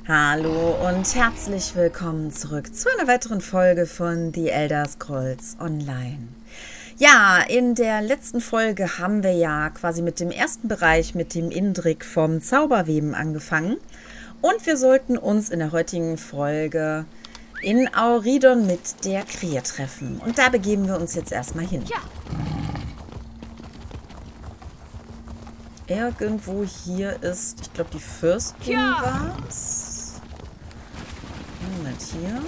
Hallo und herzlich willkommen zurück zu einer weiteren Folge von The Elder Scrolls Online. Ja, in der letzten Folge haben wir ja quasi mit dem ersten Bereich, mit dem Indrik vom Zauberweben angefangen. Und wir sollten uns in der heutigen Folge in Auridon mit der Krähe treffen. Und da begeben wir uns jetzt erstmal hin. Ja. Irgendwo hier ist, ich glaube, die Fürstin war es. Moment, hier.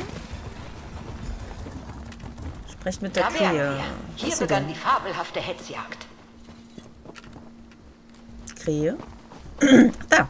Sprecht mit der Krähe. Hier begann die fabelhafte Hetzjagd. Krähe? Da.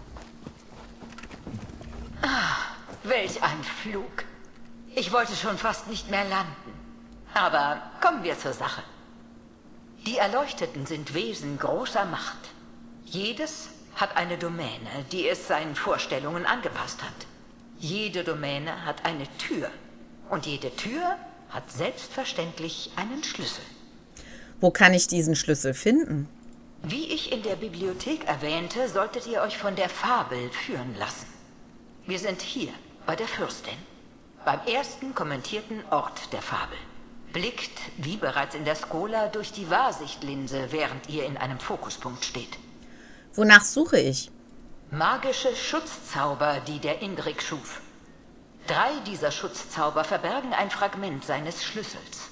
Welch ein Flug. Ich wollte schon fast nicht mehr landen. Aber kommen wir zur Sache. Die Erleuchteten sind Wesen großer Macht. Jedes hat eine Domäne, die es seinen Vorstellungen angepasst hat. Jede Domäne hat eine Tür. Und jede Tür hat selbstverständlich einen Schlüssel. Wo kann ich diesen Schlüssel finden? Wie ich in der Bibliothek erwähnte, solltet ihr euch von der Fabel führen lassen. Wir sind hier bei der Fürstin, beim ersten kommentierten Ort der Fabel. Blickt, wie bereits in der Skola, durch die Wahrsichtlinse, während ihr in einem Fokuspunkt steht. Wonach suche ich? Magische Schutzzauber, die der Indrik schuf. 3 dieser Schutzzauber verbergen ein Fragment seines Schlüssels.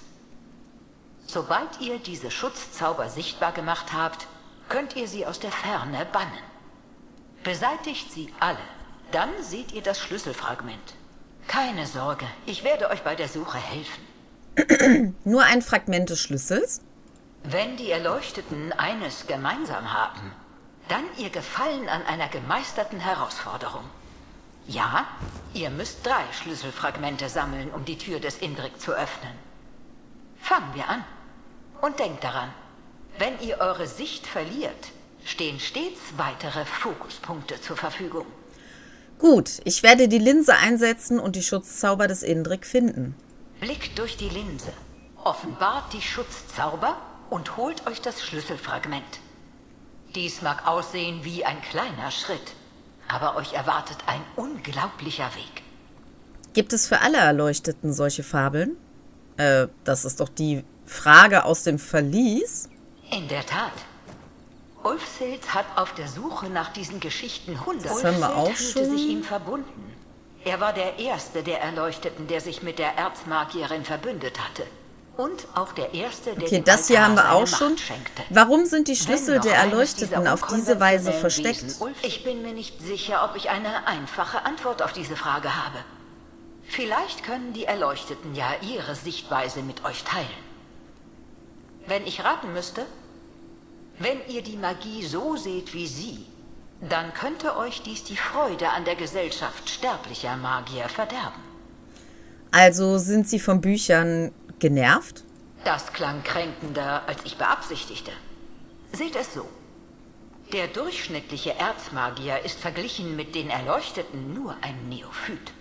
Sobald ihr diese Schutzzauber sichtbar gemacht habt, könnt ihr sie aus der Ferne bannen. Beseitigt sie alle, dann seht ihr das Schlüsselfragment. Keine Sorge, ich werde euch bei der Suche helfen. Nur ein Fragment des Schlüssels? Wenn die Erleuchteten eines gemeinsam haben, dann ihr Gefallen an einer gemeisterten Herausforderung. Ja, ihr müsst 3 Schlüsselfragmente sammeln, um die Tür des Indrik zu öffnen. Fangen wir an. Und denkt daran, wenn ihr eure Sicht verliert, stehen stets weitere Fokuspunkte zur Verfügung. Gut, ich werde die Linse einsetzen und die Schutzzauber des Indrik finden. Blickt durch die Linse, offenbart die Schutzzauber und holt euch das Schlüsselfragment. Dies mag aussehen wie ein kleiner Schritt, aber euch erwartet ein unglaublicher Weg. Gibt es für alle Erleuchteten solche Fabeln? Das ist doch die Frage aus dem Verlies. In der Tat. Ulfsild hat auf der Suche nach diesen Geschichten Hunderte. Das haben wir auch fühlte schon. sich ihm verbunden. Er war der erste der Erleuchteten, der sich mit der Erzmagierin verbündet hatte. Und auch der erste, der Okay, dem das hier Altar haben wir seine auch Macht schon. schenkte. Warum sind die Wenn Schlüssel noch der eines Erleuchteten dieser auf diese Weise unkonventionellen versteckt? Wesen, ich bin mir nicht sicher, ob ich eine einfache Antwort auf diese Frage habe. Vielleicht können die Erleuchteten ja ihre Sichtweise mit euch teilen. Wenn ich raten müsste, wenn ihr die Magie so seht wie sie, dann könnte euch dies die Freude an der Gesellschaft sterblicher Magier verderben. Also sind sie von Büchern genervt? Das klang kränkender, als ich beabsichtigte. Seht es so. Der durchschnittliche Erzmagier ist verglichen mit den Erleuchteten nur ein Neophyt.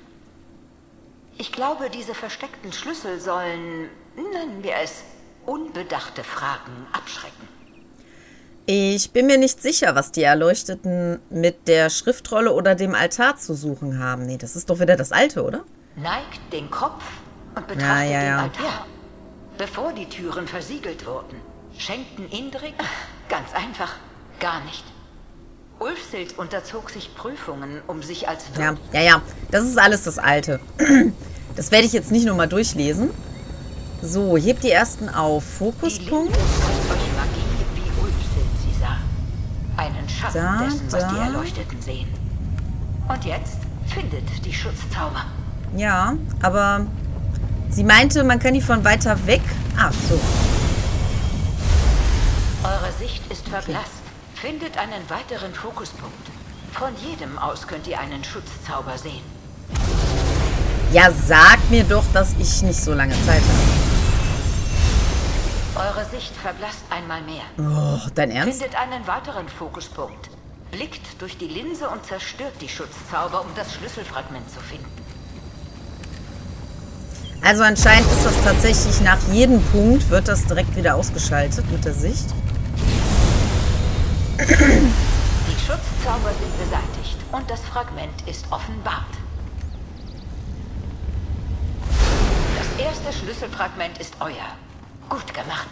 Ich glaube, diese versteckten Schlüssel sollen, nennen wir es, unbedachte Fragen abschrecken. Ich bin mir nicht sicher, was die Erleuchteten mit der Schriftrolle oder dem Altar zu suchen haben. Nee, das ist doch wieder das Alte, oder? Neigt den Kopf und betrachtet Ja. den Altar. Bevor die Türen versiegelt wurden, schenkten Indrik ganz einfach gar nicht. Ulfsild unterzog sich Prüfungen, um sich als Ja, das ist alles das Alte. Das werde ich jetzt nicht nochmal durchlesen. So, hebt die ersten auf. Fokuspunkt. Die Linse zeigt euch Magie, wie Ulfsild sie sah. Einen Schatten dessen, was die Erleuchteten sehen. Und jetzt findet die Schutzzauber. Ja, aber sie meinte, man kann die von weiter weg. Ach so. Eure Sicht ist verblasst. Findet einen weiteren Fokuspunkt. Von jedem aus könnt ihr einen Schutzzauber sehen. Ja, sag mir doch, dass ich nicht so lange Zeit Eure Sicht verblasst einmal mehr. habe. Oh, dein Ernst? Findet einen weiteren Fokuspunkt. Blickt durch die Linse und zerstört die Schutzzauber, um das Schlüsselfragment zu finden. Also anscheinend ist das tatsächlich nach jedem Punkt, wird das direkt wieder ausgeschaltet mit der Sicht. Die Schutzzauber sind beseitigt und das Fragment ist offenbart. erste Schlüsselfragment ist euer. Gut gemacht.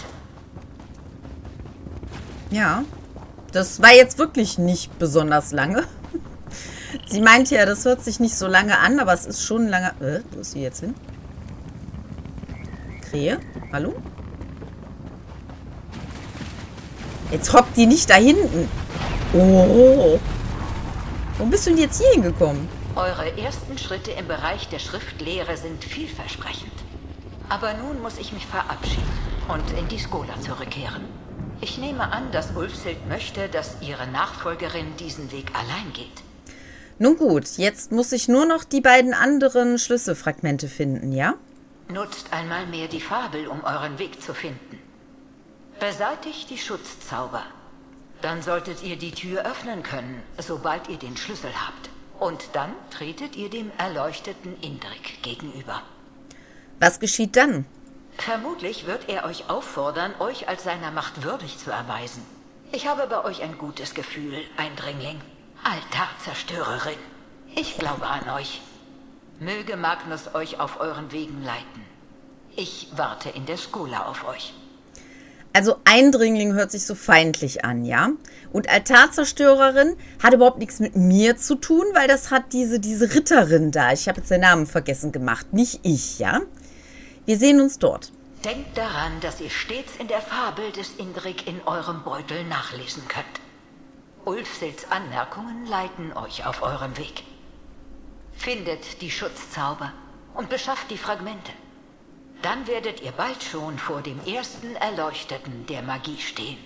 Ja, das war jetzt wirklich nicht besonders lange. Sie meinte ja, das hört sich nicht so lange an, aber es ist schon lange... wo ist sie jetzt hin? Krähe? Hallo? Jetzt hockt die nicht da hinten. Oh. Wo bist du denn jetzt hier hingekommen? Eure ersten Schritte im Bereich der Schriftlehre sind vielversprechend. Aber nun muss ich mich verabschieden und in die Skola zurückkehren. Ich nehme an, dass Ulfsild möchte, dass ihre Nachfolgerin diesen Weg allein geht. Nun gut, jetzt muss ich nur noch die beiden anderen Schlüsselfragmente finden, ja? Nutzt einmal mehr die Fabel, um euren Weg zu finden. Beseitigt die Schutzzauber. Dann solltet ihr die Tür öffnen können, sobald ihr den Schlüssel habt. Und dann tretet ihr dem erleuchteten Indrik gegenüber. Was geschieht dann? Vermutlich wird er euch auffordern, euch als seiner Macht würdig zu erweisen. Ich habe bei euch ein gutes Gefühl, Eindringling. Altarzerstörerin. Ich glaube an euch. Möge Magnus euch auf euren Wegen leiten. Ich warte in der Skola auf euch. Also Eindringling hört sich so feindlich an, ja? Und Altarzerstörerin hat überhaupt nichts mit mir zu tun, weil das hat diese Ritterin da. Ich habe jetzt den Namen vergessen gemacht, nicht ich, ja? Wir sehen uns dort. Denkt daran, dass ihr stets in der Fabel des Indrik in eurem Beutel nachlesen könnt. Ulfsilds Anmerkungen leiten euch auf eurem Weg. Findet die Schutzzauber und beschafft die Fragmente. Dann werdet ihr bald schon vor dem ersten Erleuchteten der Magie stehen.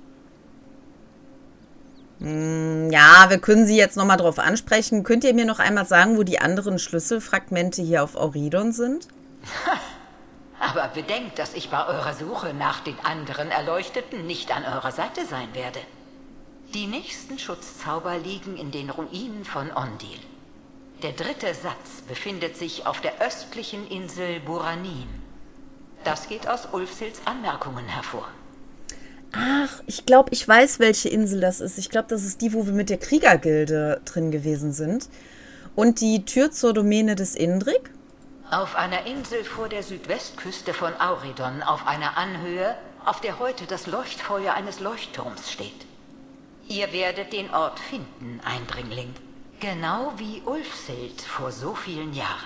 Ja, wir können Sie jetzt nochmal drauf ansprechen. Könnt ihr mir noch einmal sagen, wo die anderen Schlüsselfragmente hier auf Auridon sind? Aber bedenkt, dass ich bei eurer Suche nach den anderen Erleuchteten nicht an eurer Seite sein werde. Die nächsten Schutzzauber liegen in den Ruinen von Ondil. Der dritte Satz befindet sich auf der östlichen Insel Buranin. Das geht aus Ulfsilds Anmerkungen hervor. Ach, ich glaube, ich weiß, welche Insel das ist. Ich glaube, das ist die, wo wir mit der Kriegergilde drin gewesen sind. Und die Tür zur Domäne des Indrik? Auf einer Insel vor der Südwestküste von Auridon, auf einer Anhöhe, auf der heute das Leuchtfeuer eines Leuchtturms steht. Ihr werdet den Ort finden, Eindringling. Genau wie Ulfsild vor so vielen Jahren.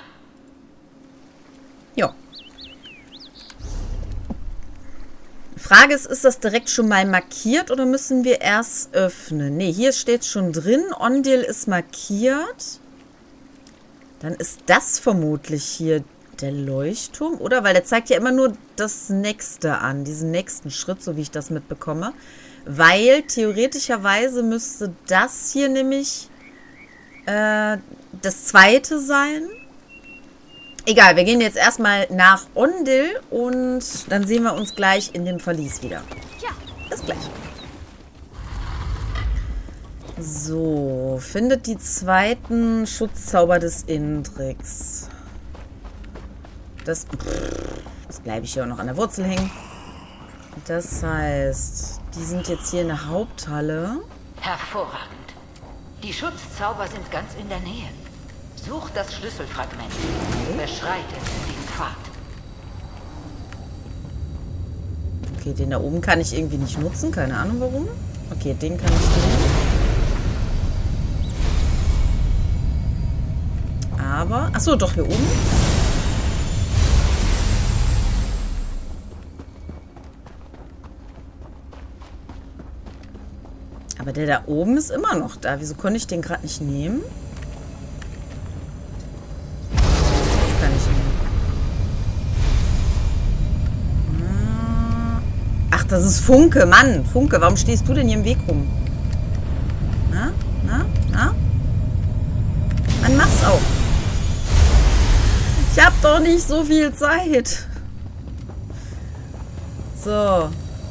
Ja. Frage ist das direkt schon mal markiert oder müssen wir erst öffnen? Ne, hier steht schon drin. Ondil ist markiert. Dann ist das vermutlich hier der Leuchtturm, oder? Weil der zeigt ja immer nur das Nächste an, diesen nächsten Schritt, so wie ich das mitbekomme. Weil theoretischerweise müsste das hier nämlich das zweite sein. Egal, wir gehen jetzt erstmal nach Ondil und dann sehen wir uns gleich in dem Verlies wieder. Ja, bis gleich. So, findet die zweiten Schutzzauber des Indriks. Jetzt bleibe ich hier auch noch an der Wurzel hängen. Das heißt, die sind jetzt hier in der Haupthalle. Hervorragend. Die Schutzzauber sind ganz in der Nähe. Sucht das Schlüsselfragment. Beschreitet den Pfad. Okay, den da oben kann ich irgendwie nicht nutzen. Keine Ahnung warum. Okay, den kann ich nehmen. Aber, achso, doch hier oben. Aber der da oben ist immer noch da. Wieso konnte ich den gerade nicht nehmen? Das kann ich nehmen. Ach, das ist Funke. Mann, Funke, warum stehst du denn hier im Weg rum? Na? Mann, mach's auch. Ich hab doch nicht so viel Zeit. So.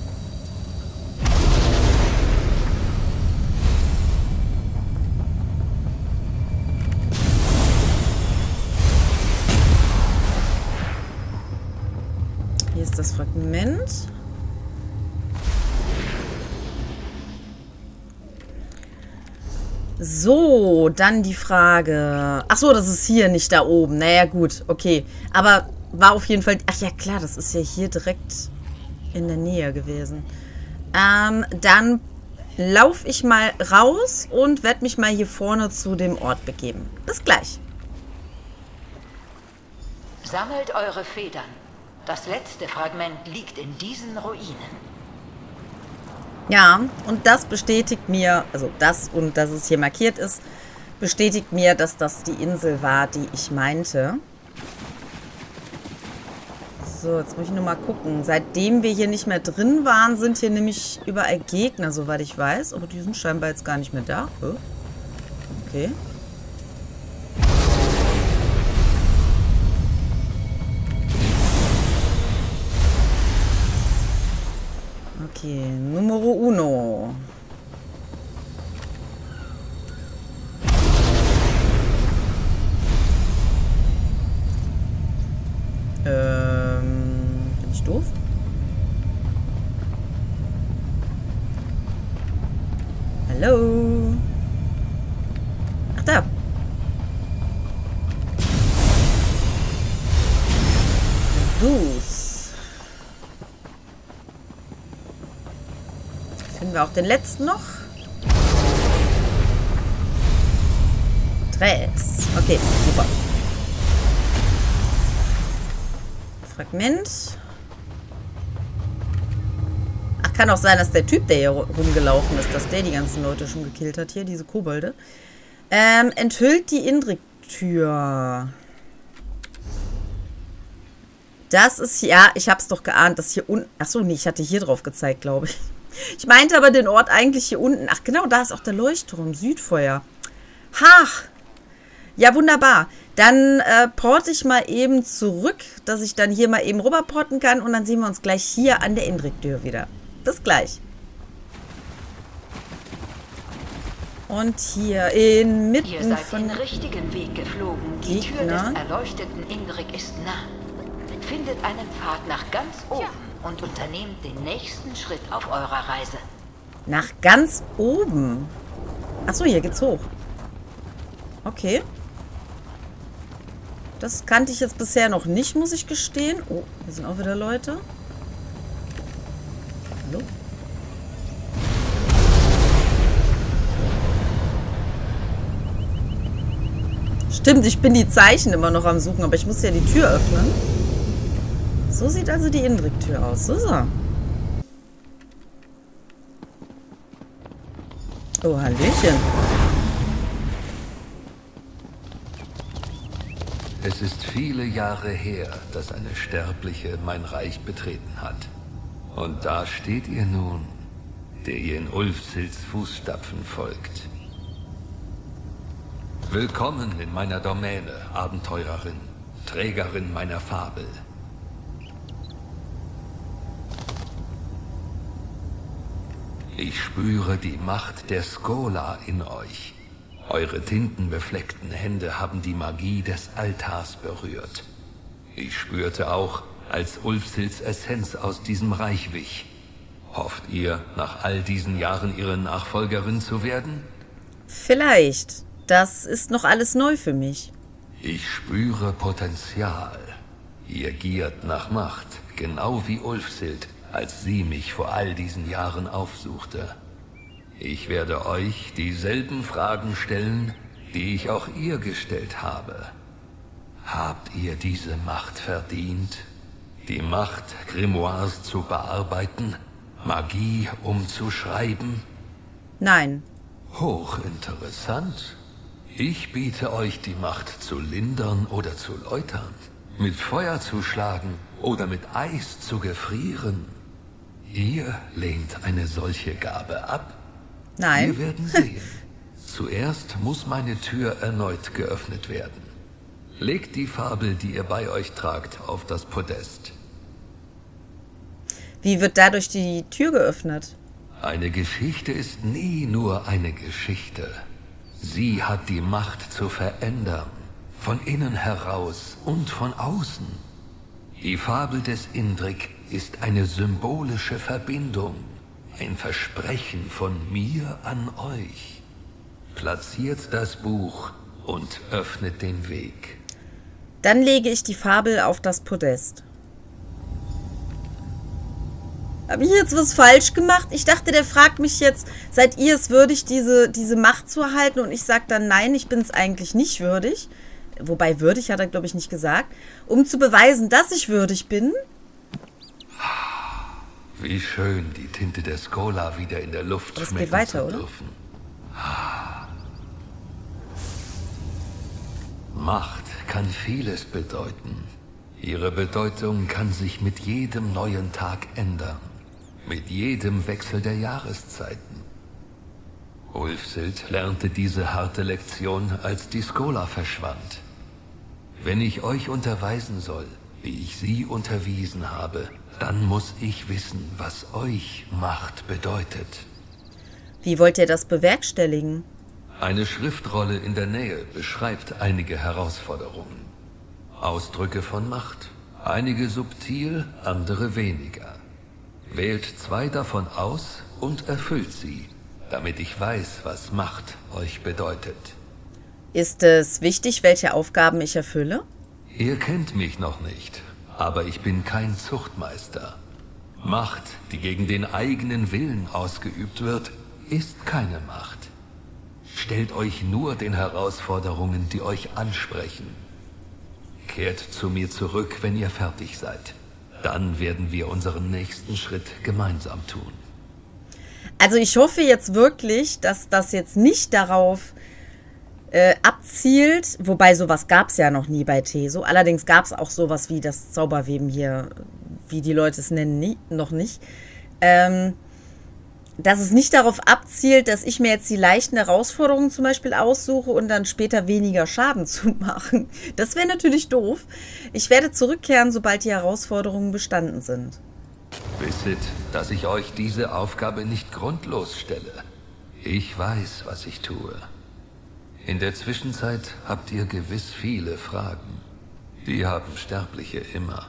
Hier ist das Fragment. So, dann die Frage. Ach so, das ist hier, nicht da oben. Naja, gut, okay. Aber war auf jeden Fall... Ach ja, klar, das ist ja hier direkt in der Nähe gewesen. Dann laufe ich mal raus und werde mich mal hier vorne zu dem Ort begeben. Bis gleich. Sammelt eure Federn. Das letzte Fragment liegt in diesen Ruinen. Ja, und das bestätigt mir, also das und dass es hier markiert ist, bestätigt mir, dass das die Insel war, die ich meinte. So, jetzt muss ich nur mal gucken. Seitdem wir hier nicht mehr drin waren, sind hier nämlich überall Gegner, soweit ich weiß. Aber die sind scheinbar jetzt gar nicht mehr da. Okay. Okay, Numero uno. Bin ich doof? Hallo? Ach, da. Goose. Finden wir auch den letzten noch? Tres. Okay, super. Fragment. Ach, kann auch sein, dass der Typ, der hier rumgelaufen ist, dass der die ganzen Leute schon gekillt hat. Hier, diese Kobolde. Enthüllt die Indrik-Tür. Das ist, ja, ich hab's doch geahnt, dass hier unten... Achso, nee, ich hatte hier drauf gezeigt, glaube ich. Ich meinte aber den Ort eigentlich hier unten. Ach, genau, da ist auch der Leuchtturm. Südfeuer. Ach. Ja, wunderbar. Dann porte ich mal eben zurück, dass ich dann hier mal eben rüberporten kann. Und dann sehen wir uns gleich hier an der Indrik-Tür wieder. Bis gleich. Und hier inmitten Ihr seid von den richtigen Weg geflogen. Die Tür des erleuchteten Indrik ist nah. Findet einen Pfad nach ganz oben und unternehmt den nächsten Schritt auf eurer Reise. Nach ganz oben? Achso, hier geht's hoch. Okay. Das kannte ich jetzt bisher noch nicht, muss ich gestehen. Oh, hier sind auch wieder Leute. Hallo? Stimmt, ich bin die Zeichen immer noch am Suchen, aber ich muss ja die Tür öffnen. So sieht also die Indrik-Tür aus. So. Oh, Hallöchen. Es ist viele Jahre her, dass eine Sterbliche mein Reich betreten hat. Und da steht ihr nun, der ihr in Ulfsils Fußstapfen folgt. Willkommen in meiner Domäne, Abenteurerin, Trägerin meiner Fabel. Ich spüre die Macht der Skola in euch. Eure tintenbefleckten Hände haben die Magie des Altars berührt. Ich spürte auch, als Ulfsils Essenz aus diesem Reich wich. Hofft ihr, nach all diesen Jahren ihre Nachfolgerin zu werden? Vielleicht. Das ist noch alles neu für mich. Ich spüre Potenzial. Ihr giert nach Macht, genau wie Ulfsild, als sie mich vor all diesen Jahren aufsuchte. Ich werde euch dieselben Fragen stellen, die ich auch ihr gestellt habe. Habt ihr diese Macht verdient? Die Macht, Grimoires zu bearbeiten? Magie umzuschreiben? Nein. Hochinteressant. Ich biete euch die Macht zu lindern oder zu läutern, mit Feuer zu schlagen oder mit Eis zu gefrieren. Ihr lehnt eine solche Gabe ab? Nein. Wir werden sehen. Zuerst muss meine Tür erneut geöffnet werden. Legt die Fabel, die ihr bei euch tragt, auf das Podest. Wie wird dadurch die Tür geöffnet? Eine Geschichte ist nie nur eine Geschichte. Sie hat die Macht zu verändern, von innen heraus und von außen. Die Fabel des Indrik ist eine symbolische Verbindung, ein Versprechen von mir an euch. Platziert das Buch und öffnet den Weg. Dann lege ich die Fabel auf das Podest. Habe ich jetzt was falsch gemacht? Ich dachte, der fragt mich jetzt, seid ihr es würdig, diese Macht zu erhalten? Und ich sage dann, nein, ich bin es eigentlich nicht würdig. Wobei würdig hat er, glaube ich, nicht gesagt. Um zu beweisen, dass ich würdig bin. Wie schön, die Tinte der Skola wieder in der Luft Das schmecken geht weiter, zu oder? dürfen. Macht kann vieles bedeuten. Ihre Bedeutung kann sich mit jedem neuen Tag ändern. Mit jedem Wechsel der Jahreszeiten. Ulfsild lernte diese harte Lektion, als die Skola verschwand. Wenn ich euch unterweisen soll, wie ich sie unterwiesen habe, dann muss ich wissen, was euch Macht bedeutet. Wie wollt ihr das bewerkstelligen? Eine Schriftrolle in der Nähe beschreibt einige Herausforderungen. Ausdrücke von Macht, einige subtil, andere weniger. Wählt 2 davon aus und erfüllt sie, damit ich weiß, was Macht euch bedeutet. Ist es wichtig, welche Aufgaben ich erfülle? Ihr kennt mich noch nicht, aber ich bin kein Zuchtmeister. Macht, die gegen den eigenen Willen ausgeübt wird, ist keine Macht. Stellt euch nur den Herausforderungen, die euch ansprechen. Kehrt zu mir zurück, wenn ihr fertig seid. Dann werden wir unseren nächsten Schritt gemeinsam tun. Also ich hoffe jetzt wirklich, dass das jetzt nicht darauf abzielt, wobei sowas gab es ja noch nie bei Teso. Allerdings gab es auch sowas wie das Zauberweben hier, wie die Leute es nennen, noch nicht. Dass es nicht darauf abzielt, dass ich mir jetzt die leichten Herausforderungen zum Beispiel aussuche und dann später weniger Schaden zu machen. Das wäre natürlich doof. Ich werde zurückkehren, sobald die Herausforderungen bestanden sind. Wisset, dass ich euch diese Aufgabe nicht grundlos stelle. Ich weiß, was ich tue. In der Zwischenzeit habt ihr gewiss viele Fragen. Die haben Sterbliche immer.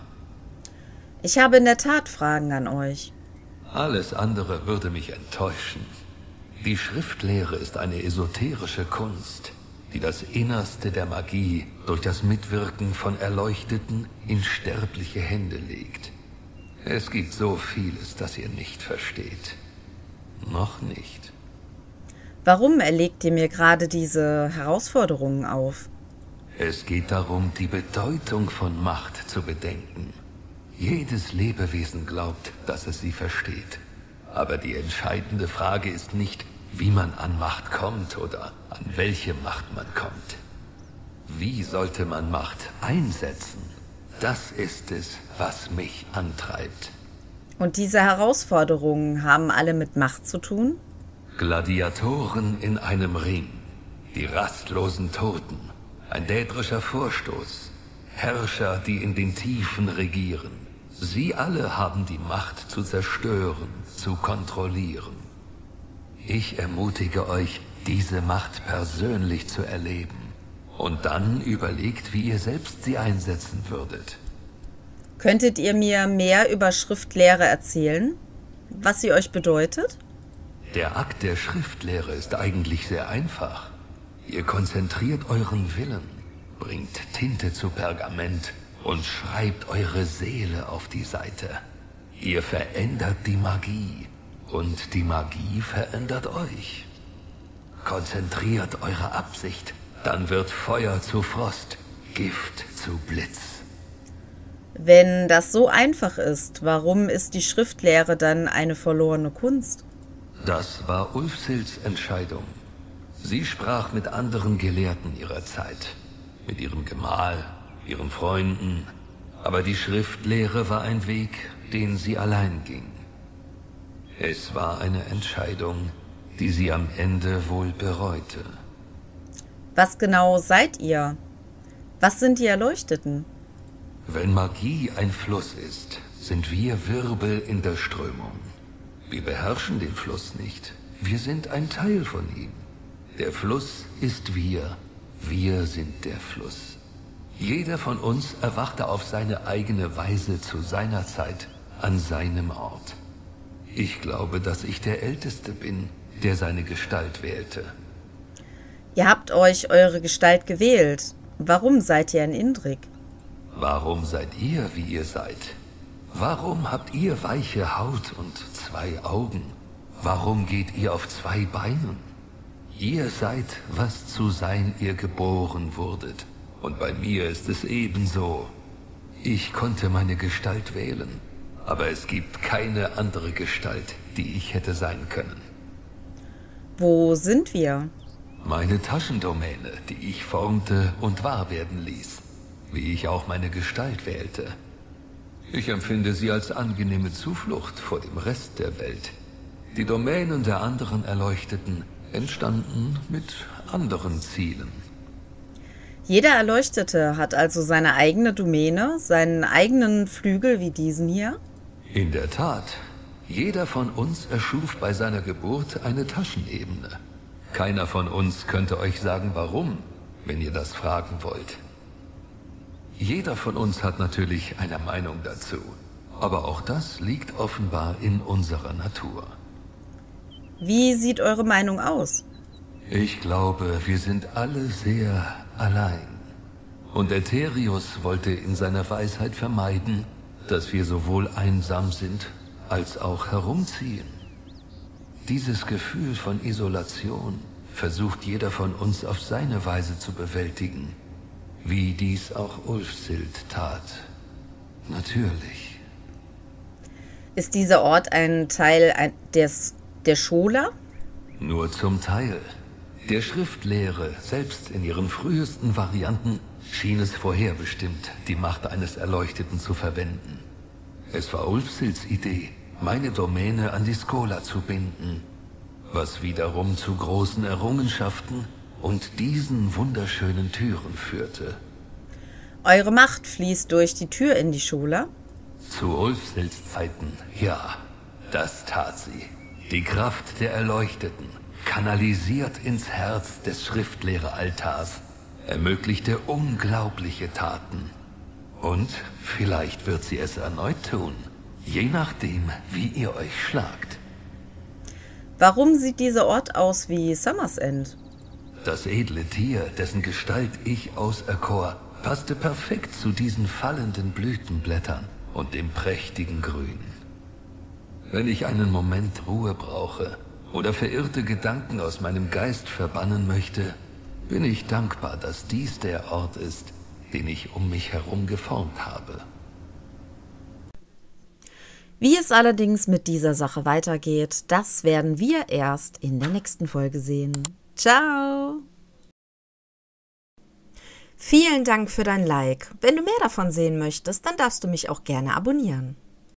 Ich habe in der Tat Fragen an euch. Alles andere würde mich enttäuschen. Die Schriftlehre ist eine esoterische Kunst, die das Innerste der Magie durch das Mitwirken von Erleuchteten in sterbliche Hände legt. Es gibt so vieles, das ihr nicht versteht. Noch nicht. Warum erlegt ihr mir gerade diese Herausforderungen auf? Es geht darum, die Bedeutung von Macht zu bedenken. Jedes Lebewesen glaubt, dass es sie versteht. Aber die entscheidende Frage ist nicht, wie man an Macht kommt oder an welche Macht man kommt. Wie sollte man Macht einsetzen? Das ist es, was mich antreibt. Und diese Herausforderungen haben alle mit Macht zu tun? Gladiatoren in einem Ring, die rastlosen Toten, ein dädrischer Vorstoß, Herrscher, die in den Tiefen regieren. Sie alle haben die Macht zu zerstören, zu kontrollieren. Ich ermutige euch, diese Macht persönlich zu erleben. Und dann überlegt, wie ihr selbst sie einsetzen würdet. Könntet ihr mir mehr über Schriftlehre erzählen? Was sie euch bedeutet? Der Akt der Schriftlehre ist eigentlich sehr einfach. Ihr konzentriert euren Willen, bringt Tinte zu Pergament und schreibt eure Seele auf die Seite. Ihr verändert die Magie und die Magie verändert euch. Konzentriert eure Absicht, dann wird Feuer zu Frost, Gift zu Blitz. Wenn das so einfach ist, warum ist die Schriftlehre dann eine verlorene Kunst? Das war Ulfsilds Entscheidung. Sie sprach mit anderen Gelehrten ihrer Zeit, mit ihrem Gemahl, ihren Freunden, aber die Schriftlehre war ein Weg, den sie allein ging. Es war eine Entscheidung, die sie am Ende wohl bereute. Was genau seid ihr? Was sind die Erleuchteten? Wenn Magie ein Fluss ist, sind wir Wirbel in der Strömung. Wir beherrschen den Fluss nicht. Wir sind ein Teil von ihm. Der Fluss ist wir. Wir sind der Fluss. Jeder von uns erwachte auf seine eigene Weise zu seiner Zeit an seinem Ort. Ich glaube, dass ich der Älteste bin, der seine Gestalt wählte. Ihr habt euch eure Gestalt gewählt. Warum seid ihr in Indrik? Warum seid ihr, wie ihr seid? Warum habt ihr weiche Haut und 2 Augen? Warum geht ihr auf 2 Beinen? Ihr seid, was zu sein ihr geboren wurdet. Und bei mir ist es ebenso. Ich konnte meine Gestalt wählen, aber es gibt keine andere Gestalt, die ich hätte sein können. Wo sind wir? Meine Taschendomäne, die ich formte und wahr werden ließ, wie ich auch meine Gestalt wählte. Ich empfinde sie als angenehme Zuflucht vor dem Rest der Welt. Die Domänen der anderen Erleuchteten entstanden mit anderen Zielen. Jeder Erleuchtete hat also seine eigene Domäne, seinen eigenen Flügel wie diesen hier? In der Tat, jeder von uns erschuf bei seiner Geburt eine Taschenebene. Keiner von uns könnte euch sagen, warum, wenn ihr das fragen wollt. Jeder von uns hat natürlich eine Meinung dazu, aber auch das liegt offenbar in unserer Natur. Wie sieht eure Meinung aus? Ich glaube, wir sind alle sehr allein. Und Aetherius wollte in seiner Weisheit vermeiden, dass wir sowohl einsam sind, als auch herumziehen. Dieses Gefühl von Isolation versucht jeder von uns auf seine Weise zu bewältigen, wie dies auch Ulfsild tat. Natürlich. Ist dieser Ort ein Teil der Schola? Nur zum Teil. Der Schriftlehre, selbst in ihren frühesten Varianten, schien es vorherbestimmt, die Macht eines Erleuchteten zu verwenden. Es war Ulfsilds Idee, meine Domäne an die Schola zu binden, was wiederum zu großen Errungenschaften und diesen wunderschönen Türen führte. Eure Macht fließt durch die Tür in die Schola? Zu Ulfsilds Zeiten, ja, das tat sie. Die Kraft der Erleuchteten, kanalisiert ins Herz des Schriftlehreraltars, ermöglichte unglaubliche Taten. Und vielleicht wird sie es erneut tun, je nachdem, wie ihr euch schlagt. Warum sieht dieser Ort aus wie Summersend? Das edle Tier, dessen Gestalt ich auserkor, passte perfekt zu diesen fallenden Blütenblättern und dem prächtigen Grün. Wenn ich einen Moment Ruhe brauche oder verirrte Gedanken aus meinem Geist verbannen möchte, bin ich dankbar, dass dies der Ort ist, den ich um mich herum geformt habe. Wie es allerdings mit dieser Sache weitergeht, das werden wir erst in der nächsten Folge sehen. Ciao! Vielen Dank für dein Like. Wenn du mehr davon sehen möchtest, dann darfst du mich auch gerne abonnieren.